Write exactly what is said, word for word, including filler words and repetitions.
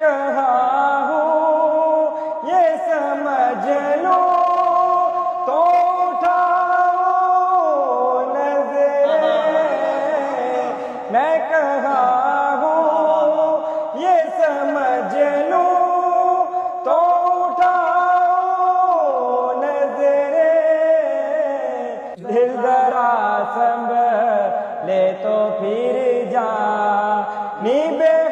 कहा हूँ ये समझ लो तो उठाओ नजरें। मैं कहा हूँ ये समझ लो तो उठाओ नजरें। दिल जरा संभले तो फिर जा नी बे